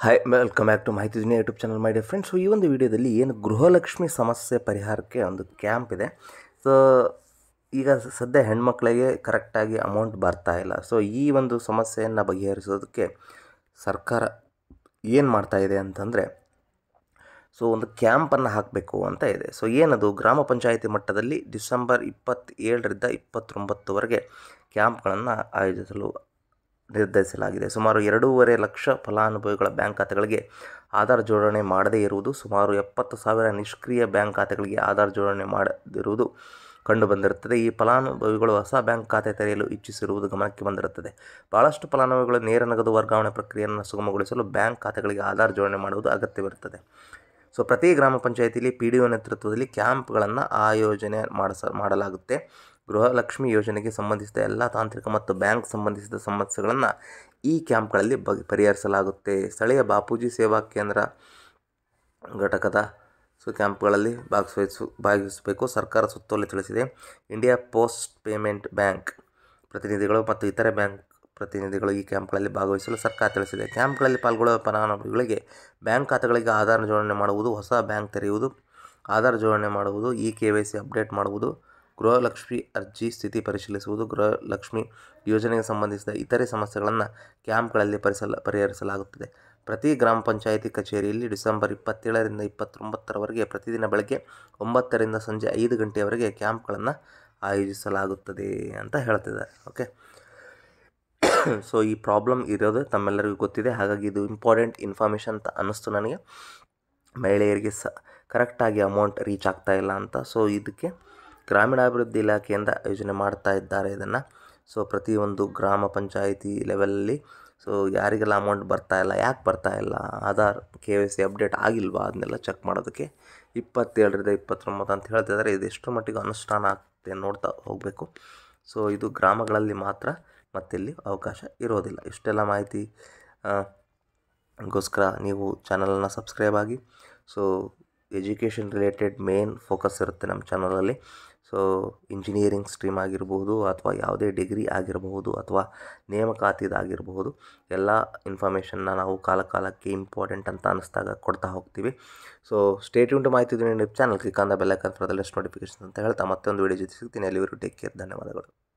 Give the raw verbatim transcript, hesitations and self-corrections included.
Hi welcome back to Mahiti Duniya YouTube channel my dear friends. So ಈ ಒಂದು ವಿಡಿಯೋದಲ್ಲಿ ಏನು ಗೃಹಲಕ್ಷ್ಮಿ ಸಮಸ್ಯೆ ಪರಿಹಾರಕ್ಕೆ ಒಂದು ಕ್ಯಾಂಪ್ ಇದೆ. ಸೊ ಈಗ ಸದ್ಯ ಹೆಣ್ಮಕ್ಳಿಗೆ ಕರೆಕ್ಟಾಗಿ ಅಮೌಂಟ್ ಬರ್ತಾ ಇಲ್ಲ. ಸೊ ಈ ಒಂದು ಸಮಸ್ಯೆಯನ್ನು ಬಗೆಹರಿಸೋದಕ್ಕೆ ಸರ್ಕಾರ ಏನು ಮಾಡ್ತಾ ಇದೆ ಅಂತಂದರೆ, ಸೊ ಒಂದು ಕ್ಯಾಂಪನ್ನು ಹಾಕಬೇಕು ಅಂತ ಇದೆ. ಸೊ ಏನದು, ಗ್ರಾಮ ಪಂಚಾಯಿತಿ ಮಟ್ಟದಲ್ಲಿ ಡಿಸೆಂಬರ್ ಇಪ್ಪತ್ತೇಳರಿಂದ ಇಪ್ಪತ್ತೊಂಬತ್ತುವರೆಗೆ ಕ್ಯಾಂಪ್ಗಳನ್ನು ಆಯೋಜಿಸಲು ನಿರ್ಧರಿಸಲಾಗಿದೆ. ಸುಮಾರು ಎರಡೂವರೆ ಲಕ್ಷ ಫಲಾನುಭವಿಗಳ ಬ್ಯಾಂಕ್ ಖಾತೆಗಳಿಗೆ ಆಧಾರ್ ಜೋಡಣೆ ಮಾಡದೇ ಇರುವುದು, ಸುಮಾರು ಎಪ್ಪತ್ತು ಸಾವಿರ ನಿಷ್ಕ್ರಿಯ ಬ್ಯಾಂಕ್ ಖಾತೆಗಳಿಗೆ ಆಧಾರ್ ಜೋಡಣೆ ಮಾಡದಿರುವುದು ಕಂಡುಬಂದಿರುತ್ತದೆ. ಈ ಫಲಾನುಭವಿಗಳು ಹೊಸ ಬ್ಯಾಂಕ್ ಖಾತೆ ತೆರೆಯಲು ಇಚ್ಛಿಸಿರುವುದು ಗಮನಕ್ಕೆ ಬಂದಿರುತ್ತದೆ. ಭಾಳಷ್ಟು ಫಲಾನುಭವಿಗಳು ನೇರ ನಗದು ವರ್ಗಾವಣೆ ಪ್ರಕ್ರಿಯೆಯನ್ನು ಸುಗಮಗೊಳಿಸಲು ಬ್ಯಾಂಕ್ ಖಾತೆಗಳಿಗೆ ಆಧಾರ್ ಜೋಡಣೆ ಮಾಡುವುದು ಅಗತ್ಯವಿರುತ್ತದೆ. ಸೊ ಪ್ರತಿ ಗ್ರಾಮ ಪಂಚಾಯಿತಿಯಲ್ಲಿ ಪಿ ಡಿ ಒ ನೇತೃತ್ವದಲ್ಲಿ ಕ್ಯಾಂಪ್ಗಳನ್ನು ಆಯೋಜನೆ ಮಾಡಿಸ ಮಾಡಲಾಗುತ್ತೆ. ಗೃಹಲಕ್ಷ್ಮಿ ಯೋಜನೆಗೆ ಸಂಬಂಧಿಸಿದ ಎಲ್ಲ ತಾಂತ್ರಿಕ ಮತ್ತು ಬ್ಯಾಂಕ್ ಸಂಬಂಧಿಸಿದ ಸಮಸ್ಯೆಗಳನ್ನು ಈ ಕ್ಯಾಂಪ್ಗಳಲ್ಲಿ ಬಗೆ ಪರಿಹರಿಸಲಾಗುತ್ತೆ. ಸ್ಥಳೀಯ ಬಾಪೂಜಿ ಸೇವಾ ಕೇಂದ್ರ ಘಟಕದ ಸೊ ಕ್ಯಾಂಪ್ಗಳಲ್ಲಿ ಭಾಗವಹಿಸು ಭಾಗವಹಿಸಬೇಕು ಸರ್ಕಾರ ಸುತ್ತೋಲೆ ತಿಳಿಸಿದೆ. ಇಂಡಿಯಾ ಪೋಸ್ಟ್ ಪೇಮೆಂಟ್ ಬ್ಯಾಂಕ್ ಪ್ರತಿನಿಧಿಗಳು ಮತ್ತು ಇತರೆ ಬ್ಯಾಂಕ್ ಪ್ರತಿನಿಧಿಗಳು ಈ ಕ್ಯಾಂಪ್ಗಳಲ್ಲಿ ಭಾಗವಹಿಸಲು ಸರ್ಕಾರ ತಿಳಿಸಿದೆ. ಕ್ಯಾಂಪ್ಗಳಲ್ಲಿ ಪಾಲ್ಗೊಳ್ಳುವ ಫಲಾನುಭವಿಗಳಿಗೆ ಬ್ಯಾಂಕ್ ಖಾತೆಗಳಿಗೆ ಆಧಾರ್ ಜೋಡಣೆ ಮಾಡುವುದು, ಹೊಸ ಬ್ಯಾಂಕ್ ತೆರೆಯುವುದು, ಆಧಾರ್ ಜೋಡಣೆ ಮಾಡುವುದು, e K Y C update ಮಾಡುವುದು, ಗೃಹಲಕ್ಷ್ಮಿ ಅರ್ಜಿ ಸ್ಥಿತಿ ಪರಿಶೀಲಿಸುವುದು, ಗೃಹಲಕ್ಷ್ಮಿ ಯೋಜನೆಗೆ ಸಂಬಂಧಿಸಿದ ಇತರೆ ಸಮಸ್ಯೆಗಳನ್ನು ಕ್ಯಾಂಪ್ಗಳಲ್ಲಿ ಪರಿಸಲ ಪರಿಹರಿಸಲಾಗುತ್ತದೆ. ಪ್ರತಿ ಗ್ರಾಮ ಪಂಚಾಯಿತಿ ಕಚೇರಿಯಲ್ಲಿ ಡಿಸೆಂಬರ್ ಇಪ್ಪತ್ತೇಳರಿಂದ ಇಪ್ಪತ್ತೊಂಬತ್ತರವರೆಗೆ ಪ್ರತಿದಿನ ಬೆಳಗ್ಗೆ ಒಂಬತ್ತರಿಂದ ಸಂಜೆ ಐದು ಗಂಟೆಯವರೆಗೆ ಕ್ಯಾಂಪ್ಗಳನ್ನು ಆಯೋಜಿಸಲಾಗುತ್ತದೆ ಅಂತ ಹೇಳ್ತಿದ್ದಾರೆ. ಓಕೆ, ಸೊ ಈ ಪ್ರಾಬ್ಲಮ್ ಇರೋದು ತಮ್ಮೆಲ್ಲರಿಗೂ ಗೊತ್ತಿದೆ, ಹಾಗಾಗಿ ಇದು ಇಂಪಾರ್ಟೆಂಟ್ ಇನ್ಫಾರ್ಮೇಷನ್ ಅಂತ ಅನ್ನಿಸ್ತು ನನಗೆ. ಮಹಿಳೆಯರಿಗೆ ಸ ಕರೆಕ್ಟಾಗಿ ಅಮೌಂಟ್ ರೀಚ್ ಆಗ್ತಾ ಇಲ್ಲ ಅಂತ. ಸೊ ಇದಕ್ಕೆ ಗ್ರಾಮೀಣಾಭಿವೃದ್ಧಿ ಇಲಾಖೆಯಿಂದ ಯೋಜನೆ ಮಾಡ್ತಾ ಇದ್ದಾರೆ ಇದನ್ನು. ಸೊ ಪ್ರತಿಯೊಂದು ಗ್ರಾಮ ಪಂಚಾಯಿತಿ ಲೆವೆಲಲ್ಲಿ ಸೊ ಯಾರಿಗೆಲ್ಲ ಅಮೌಂಟ್ ಬರ್ತಾ ಇಲ್ಲ, ಯಾಕೆ ಬರ್ತಾ ಇಲ್ಲ, Aadhaar K Y C update ಆಗಿಲ್ವಾ, ಅದನ್ನೆಲ್ಲ ಚೆಕ್ ಮಾಡೋದಕ್ಕೆ ಇಪ್ಪತ್ತೇಳರಿಂದ ಇಪ್ಪತ್ತೊಂಬತ್ತು ಅಂತ ಹೇಳ್ತಿದ್ದಾರೆ. ಇದು ಎಷ್ಟರ ಮಟ್ಟಿಗೆ ಅನುಷ್ಠಾನ ಆಗ್ತದೆ ನೋಡ್ತಾ ಹೋಗಬೇಕು. ಸೊ ಇದು ಗ್ರಾಮಗಳಲ್ಲಿ ಮಾತ್ರ, ಮತ್ತಿಲ್ಲಿ ಅವಕಾಶ ಇರೋದಿಲ್ಲ. ಇಷ್ಟೆಲ್ಲ ಮಾಹಿತಿ ಗೋಸ್ಕರ ನೀವು ಚಾನಲನ್ನು ಸಬ್ಸ್ಕ್ರೈಬ್ ಆಗಿ. So education related main focus ಇರುತ್ತೆ ನಮ್ಮ ಚಾನಲಲ್ಲಿ. ಸೊ ಇಂಜಿನಿಯರಿಂಗ್ ಸ್ಟ್ರೀಮ್ ಆಗಿರ್ಬೋದು, ಅಥವಾ ಯಾವುದೇ ಡಿಗ್ರಿ ಆಗಿರಬಹುದು, ಅಥವಾ ನೇಮಕಾತಿದಾಗಿರಬಹುದು, ಎಲ್ಲ ಇನ್ಫಾರ್ಮೇಷನ್ನ ನಾವು ಕಾಲ ಕಾಲಕ್ಕೆ ಇಂಪಾರ್ಟೆಂಟ್ ಅಂತ ಅನ್ನಿಸ್ದಾಗ ಕೊಡ್ತಾ ಹೋಗ್ತೀವಿ. So stay tune to Mahiti channel click on the bell icon for the latest notification ಅಂತ ಹೇಳ್ತಾ ಮತ್ತೊಂದು ವಿಡಿಯೋ ಜೊತೆ ಸಿಗ್ತೀನಿ. ಅಲ್ಲಿವರೆಗೂ ಟೇಕ್ ಕೇರ್, ಧನ್ಯವಾದಗಳು.